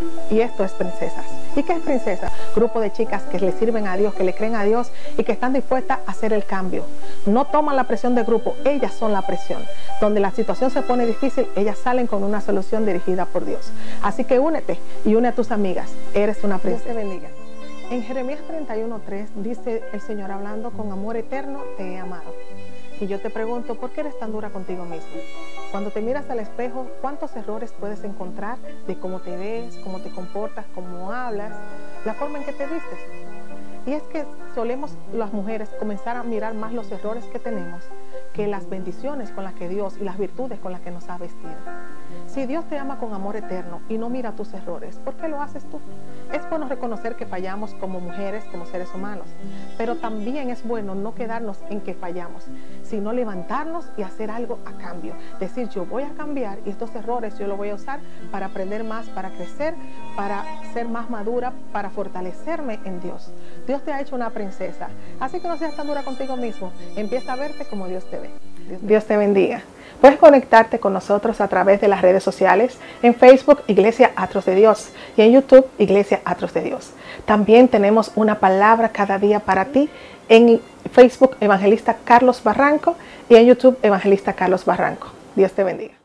y esto es Princesas. ¿Y qué es Princesa? Grupo de chicas que le sirven a Dios, que le creen a Dios y que están dispuestas a hacer el cambio. No toman la presión del grupo, ellas son la presión. Donde la situación se pone difícil, ellas salen con una solución dirigida por Dios. Así que únete y une a tus amigas. Eres una princesa. Dios te bendiga. En Jeremías 31:3 dice el Señor hablando: con amor eterno te he amado. Y yo te pregunto, ¿por qué eres tan dura contigo mismo? Cuando te miras al espejo, ¿cuántos errores puedes encontrar de cómo te ves, cómo te comportas, cómo hablas, la forma en que te vistes? Y es que solemos las mujeres comenzar a mirar más los errores que tenemos que las bendiciones con las que Dios y las virtudes con las que nos ha vestido. Si Dios te ama con amor eterno y no mira tus errores, ¿por qué lo haces tú? Es bueno reconocer que fallamos como mujeres, como seres humanos, pero también es bueno no quedarnos en que fallamos, sino levantarnos y hacer algo a cambio. Decir, yo voy a cambiar y estos errores yo los voy a usar para aprender más, para crecer, para ser más madura, para fortalecerme en Dios. Dios te ha hecho una princesa, así que no seas tan dura contigo mismo. Empieza a verte como Dios te ve. Dios te bendiga. Puedes conectarte con nosotros a través de las redes sociales, en Facebook, Iglesia Atros de Dios, y en YouTube, Iglesia Atros de Dios. También tenemos una palabra cada día para ti en Facebook, Evangelista Carlos Barranco, y en YouTube, Evangelista Carlos Barranco. Dios te bendiga.